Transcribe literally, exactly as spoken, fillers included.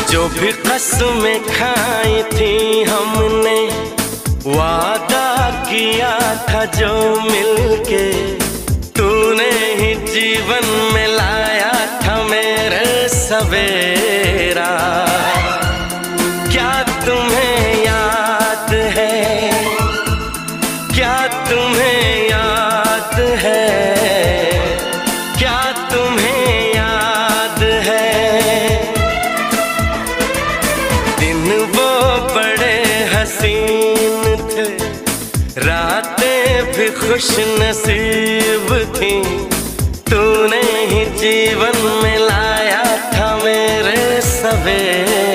जो भी कसमें खाई थी हमने, वादा किया था जो मिलके, तूने ही जीवन में लाया था मेरे सवेरा। क्या तुम्हें याद है, क्या तुम्हें याद है, क्या तुम्हें याद है, दिन वो बड़े हसीन थे, रातें भी खुश नसीब थी, तूने ही जीवन में लाया था मेरे सवेरा।